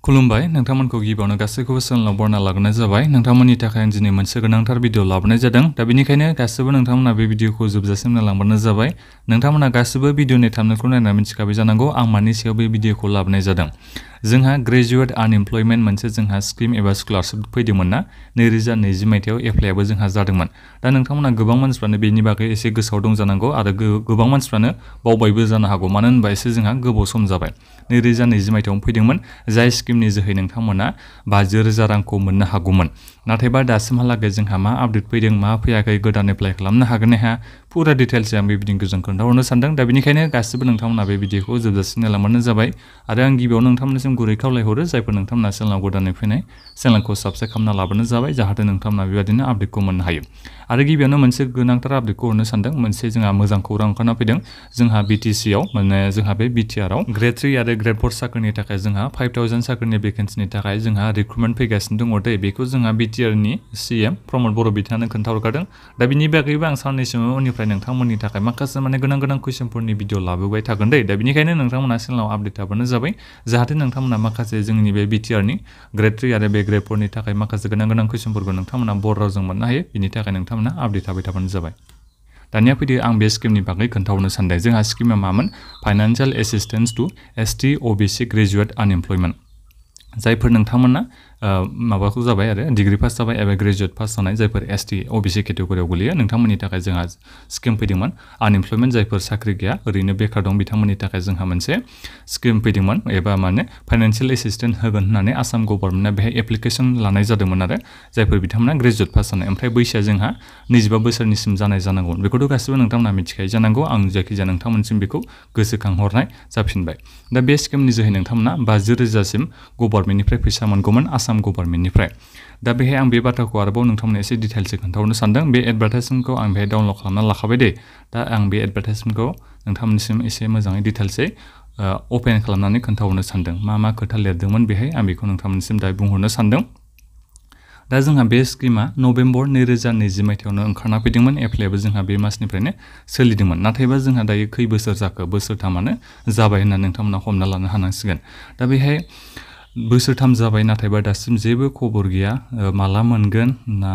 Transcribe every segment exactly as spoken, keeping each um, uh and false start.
खुलुमबाय नोंथांमोनखौ गिबियावनो गासैखौबो चेनेलाव बरना लाग्रोनाय जाबाय। नोंथांमोननि थाखाय आं दिनै मोनसे गोनांथार भिडिअ लाबोनाय जादों। दा बेनिखायनो गासिबो नोंथांमोना बे भिडिअखौ जोबजासिम नायलांबानो जाबाय। नोंथांमोना गासिबो भिडिअनि थामनेलखौ नायना मिथिखाबाय जानांगौ आं मानि सायाव बे भिडिअखौ लाबोनाय जादों। जोंहा ग्रेजुवेट आनएमप्लयमेन्ट मोनसे जोंहा स्किम एबा स्कलारशिप फैदोंमोन ना नैरोजा नैजि मायथाइयाव एप्लाइआबो जोंहा जादोंमोन। दा नोंथांमोना गोबां मानसिफ्रानो बेनि बागै एसे गोसोआव दं जानांगौ आरो गोबां मानसिफ्रानो बावबायबो जानो हागौ मानो होनबा एसे जोंहा गोबाव सम जाबाय। नैरोजा नैजि मायथाइयाव फैदोंमोन जाय स्किमनि जोहै नोंथांमोना बाजि रोजा रांखौ मोननो हागौमोन। नाथायबा दासिमहालागै जोंहा मा आपडेट फैदों मा फैयाखै गोदान एप्लाइ खालामनो हागोन ना हाया फुरा डिटेल्स आं बे भिडिअखौ जों खोन्थाहरनो सानदों। दा बेनिखायनो गासिबो नोंथांमोना बे भिडिअखौ जोबजासिम नायलांबानो जाबाय आरो आं गिबियावनो नोंथांमोननिसिम गुरै खावलायहरो जायफोर नोंथांमोना चेनेलाव गोदानै फैनाय चेनेलखौ साबस्क्राइब खालामना लाबोनो जाबाय जाहाथे नोंथांमोना बेबायदिनो आपडेटखौ मोननो हायो। आरो गिबियावनो मोनसे गोनांथार आपडेटखौ हरनो सानदों। मोनसे जोंहा मोजां खौरां ओंखारना फैदों। जोंहा बिटिसिआव माने जोंहा बे बिटिआरआव ग्रेड थ्रि आरो ग्रेड फोर साख्रिनि थाखाय जोंहा फाइभ थावजेन्ड साख्रिनि भेकेन्सिनि थाखाय जोंहा रिक्रुटमेन्ट फैगासिनो दङ दै बेखौ जोंहा बिटिआरनि सिएम प्रमद बर' बिथाङानो खोन्थाहरखादों। दा बिनि बागैबो आं साननैसो उननिफ्राय नोंथांमोननि थाखाय माखासे माने गोनां गोनां कुइसनफोरनि भिडिअ लाबोबाय थागोन दै। दा बेनिखायनो नोंथांमोना चेनेलाव आपडेट थाबानो जाबाय जाहाथे नोंथांमोना माखासे जोंनि बे बिटिआरनि ग्रेड थ्रि आरो बे ग्रेड फोरनि थाखाय माखासे गोनां गोनां कुइसनफोरखौ नोंथांमोना बर' रावजों मोननो हायो। बिनि थाखाय नोंथांमोना आपडेट थाबाय थाबानो जाबाय। दानिया फैदो आं बे स्किमनि बागै खोन्थाहरनो सानदों। जोंहा स्किमा मामोन financial assistance to ST OBC graduate unemployment जायफोर नोंथांमोना माबाखौ जाबाय आरो डिग्री पास जाबाय एबा ग्रेजुवेट पास जानाय जायफोर एसटि अबिसि केटेगरियाव गोलैयो नोंथांमोननि थाखाय जोंहा स्किम फैदोंमोन। आनएमप्लयमेन्ट जायफोर साख्रि गैया ओरैनो बेकार दं बिथांमोननि थाखाय जोंहा मोनसे स्किम फैदोंमोन एबा माने फाइनान्सियेल एसिस्टेन्स होगोन होननानै आसाम गभर्नमेन्टआ बेहाय एप्लिकेसन लानाय जादोंमोन आरो जायफोर बिथांमोना ग्रेजुवेट पास जानाय ओमफ्राय बैसोआ जोंहा नैजिबा बोसोरनिसिम जानाय जानांगौ। बेखौथ' गासिबो नोंथांमोना मिथिखायो जानांगौ आं जायखिजाया नोंथांमोनसिम बेखौ गोसोखांहरनाय जाफिनबाय। दा बे स्किमनि जोहै नोंथांमोना बाजि रोजासिम गभर्नमेन्टनिफ्राय फैसा मोनगौमोन आसाम गभर्नमेन्टनिफ्राय। दा बेहाय आं बे बाथ्राखौ आरोबाव नोंथांमोननो एसे डिटेल्सै खोन्थाहरनो सानदों। बे एडभार्टाइजमेन्टखौ आं बेहाय डाउनलड खालामना लाखाबाय दे। दा आं बे एडभार्टाइजमेन्टखौ नोंथांमोननिसिम एसे मोजाङै डिटेल्सै अपेन खालामनानै खोन्थाहरनो सानदों। मा मा खोथा लिरदोंमोन बेहाय आं बेखौ नोंथांमोननिसिम दायो बुंहरनो सानदों। दा जोंहा बे स्किमा नभेम्बर नैरोजा नैजि मायथाइयावनो ओंखारना फैदोंमोन एप्लाइआबो जोंहा बे मासनिफ्रायनो सोलिदोंमोन। नाथायबा जोंहा दायो खै बोसोर जाखो बोसोरथामानो जाबाय होनना नोंथांमोना हमना लानो हानांसिगोन। दा बेहाय बोसोरथाम जाबाय नाथायबा दासिम जेबो खबर गैया माला मोनगोन ना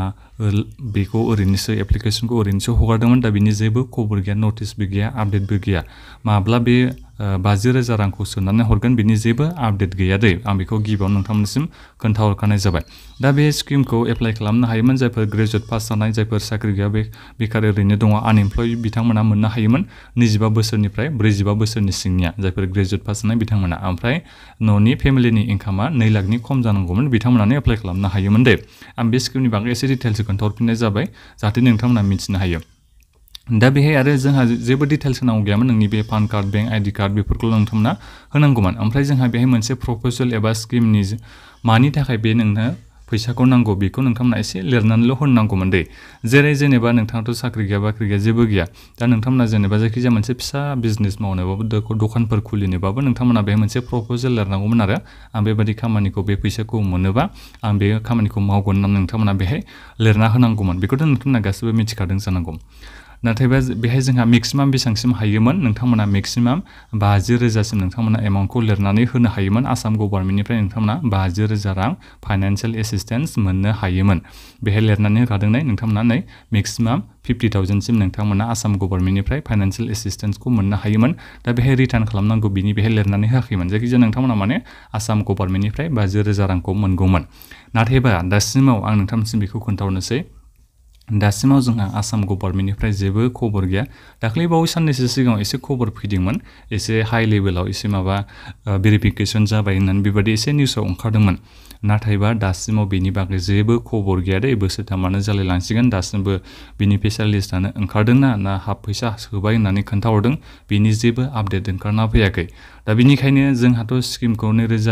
बेखौ ओरैनोसो एप्लिकेसनखौ ओरैनोसो हगारदोंमोन। दा बिनि जेबो खबर गैया नटिसबो गैया आपडेटबो गैया माब्ला बे बाजि रोजा रांखौ सोनानै हरगोन बिनि जेबो आपडेट गैया दै आं बेखौ गिबियाव नोंथांमोननिसिम खोन्थाहरखानाय जाबाय। दा बे स्किमखौ एप्लाइ खालामनो हायोमोन जायफोर ग्रेजुवेट पास जानाय जायफोर साख्रि गैया बे बेकार ओरैनो दङ आनएमप्लय बिथांमोना मोननो हायोमोन नैजिबा बोसोरनिफ्राय ब्रैजिबा बोसोरनि सिंनिया जायफोर ग्रेजुवेट पास जानाय बिथांमोना ओमफ्राय न'नि फेमिलिनि इनकामा नै लाखनि खम जानांगौमोन बिथांमोनानो एप्लाइ खालामनो हायोमोन दे। आं बे स्किमनि बागै एसे डिटेल्सै खोन्थाहरफिननाय जाबाय जाहाथे नोंथांमोना मिथिनो हायो। दा बेहाय आरो जोंहा जेबो डिटेल्स होनांगौ गैयामोन नोंनि बे PAN card bank ID card बेफोरखौ नोंथांमोना होनांगौमोन। ओमफ्राय जोंहा बेहाय मोनसे प्रप'जेल एबा स्किमनि मानि थाखाय बे नोंनो फैसाखौ नांगौ बेखौ नोंथांमोना एसे लिरनानैल' होनांगौमोन दै। जेरै जेनेबा नोंथाङाथ' साख्रि गैया बाख्रि गैया जेबो गैया दा नोंथांमोना जेनेबा जायखिजाया मोनसे फिसा बिजनेस मावनोबाबो दखानफोर खुलिनोबाबो नोंथांमोना बेहाय मोनसे प्रप'जेल लिरनांगौमोन आरो आं बेबायदि खामानिखौ बे फैसाखौ मोनोबा आं बे खामानिखौ मावगोन होननानै नोंथांमोना बेहाय लिरना होनांगौमोन। बेखौथ' नोंथांमोना गासिबो मिथिखादों जानांगौ। नाथायबा बेहाय जोंहा मेक्सिमाम बेसेबांसिम हायोमोन नोंथांमोना मेक्सिमाम बाजि रोजासिम नोंथांमोना एमाउन्टखौ लिरनानै होनो हायोमोन आसाम गभर्नमेन्टनिफ्राय नोंथांमोना बाजि रोजा रां फाइनान्सियेल एसिस्टेन्स मोननो हायोमोन। बेहाय लिरनानै होखादों नोंथांमोना नै मेक्सिमाम फिफ्टि थावजेन्डसिम नोंथांमोना आसाम गभर्नमेन्टनिफ्राय फाइनान्सियेल एसिस्टेन्सखौ मोननो हायोमोन। दा बेहाय रिटार्न खालामनांगौ बिनि बेहाय लिरनानै होआखैमोन जायखिजाया नोंथांमोना माने आसाम गभर्नमेन्टनिफ्राय बाजि रोजा रांखौ मोनगौमोन। नाथायबा दासिमाव आं नोंथांमोनसिम बेखौ खोन्थाहरनोसै दासिमाव जोंहा आसाम गभर्नमेन्टनिफ्राय जेबो खबर गैया। दाख्लै बावै साननैसो सिगाङाव एसे खबर फैदोंमोन एसे हाइ लेभेलाव एसे माबा भेरिफिकेसन जाबाय होननानै बेबायदि एसे निउसाव ओंखारदोंमोन। नाथायबा दासिमाव बेनि बागै जेबो खबर गैया दे बोसोरथामानो जालायलांसिगोन दासिमबो बिनि फैसा लिस्टआनो ओंखारदोंना ना हाफ फैसा सोबाय होननानै खोन्थाहरदों बिनि जेबो आपडेट ओंखारना फैयाखै। दा बेनिखायनो जोंहाथ' स्किमखौ नैरोजा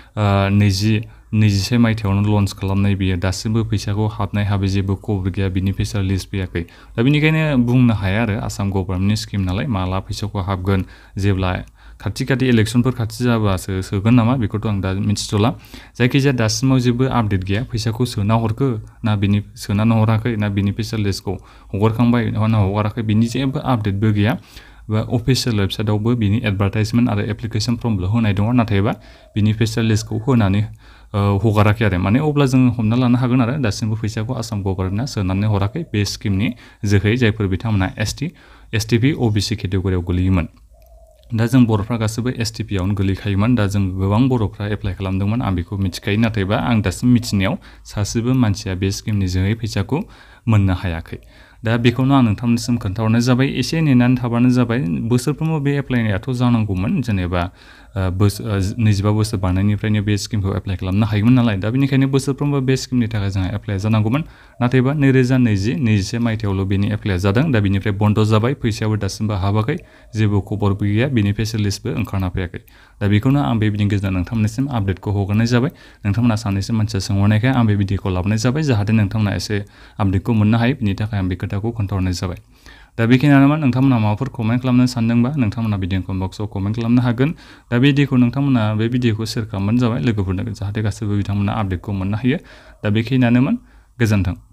नैजि नैजिसे मायथाइयावनो लन्च खालामनाय बियो दासिमबो फैसाखौ हाबनाय हाबै जेबो खबर गैया बिनि फैसा लिस्ट फैयाखै। दा बेनिखायनो बुंनो हाया आरो आसाम गभर्नमेन्टनि स्किम नालाय माला फैसाखौ हाबगोन जेब्ला खाथि खाथि इलेक्सनफोर खाथि जाबासो सोगोन नामा बेखौथ' आं दा मिथिथ'ला। जायखिजाया दासिमाव जेबो आपडेट गैया फैसाखौ सोना हरखो ना बिनि सोनानै हराखै ना बिनि फैसा लिस्टखौ हगारखांबाय ना हगाराखै बिनि जेबो आपडेटबो गैया। बा अफिसियेल वेबसाइटआवबो बिनि एडभार्टाइजमेन्ट आरो एप्लिकेसन फर्मल' होनाय दङ नाथायबा बिनि फेसियेल लिस्टखौ होनानै हगाराखै आरो माने अब्ला जों हमना लानो हागोन आरो दासिमबो फैसाखौ आसाम गभर्नमेन्टआ सोनानै हराखै बे स्किमनि जोहै जायफोर बिथांमोना एसटि एसटिपि अबिसि केटेगरियाव गोलैयोमोन दा जों बर'फ्रा गासैबो एसटिपि आवनो गोलैखायोमोन दा जों गोबां बर'फ्रा एप्लाइ खालामदोंमोन आं बेखौ मिथिखायो नाथायबा आं दासिम मिथिनायाव सासेबो मानसिया बे स्किमनि जोहै फैसाखौ मोननो हायाखै दा बेखौनो आं नोंथांनिसिम खोन्थाहरनाय जाबाय एसे नेनानै थाबानो जाबाय बोसोरफ्रोमबो बे एप्लाइयाथ' जानांगौमोन जेनेबा नैजिबा बोसोर बारनायनिफ्रायनो बे स्किमखौ एप्लाइ खालामनो हायोमोन नालाय दा बेनिखायनो बोसोरफ्रोमबो बे स्किमनि थाखाय जोंहा एप्लाइ जानांगौमोन नाथायबा नैरोजा नैजि नैजिसे मायथाइयावल' बेनि एप्लाइया जादों दा बेनिफ्राय बन्द जाबाय फैसायाबो दासिमबो हाबाखै जेबो खबरबो गैया बेनि फेसिलिटिसबो ओंखारना फैयाखै दा बेखौनो आं बे भिडिअनि गेजेरजों नोंथांमोननिसिम आपडेटखौ हगारनाय जाबाय नोंथांमोना सानैसो मानसिया सोंहरनायखाय आं बे भिडिअखौ लाबोनाय जाबाय जाहाथे नोंथांमोना एसे आपडेटखौ मोननो हायो बिनि थाखाय आं बे खोथाखौ खोन्थाहरनाय जाबाय दा बेखिनियानोमोन नोंथांमोना माबाफोर कमेन्ट खालामनो सानदोंबा नोंथांमोना भिडिअ कमेन्ट बक्सआव कमेन्ट खालामनो हागोन दा बे भिडिअखौ नोंथांमोना बे भिडिअखौ शेयार खालामबानो जाबाय लोगोफोरनो जाहाथे गासैबो बिथांमोना आपडेटखौ मोननो हायो दा बेखिनियानोमोन गोजोन्थों।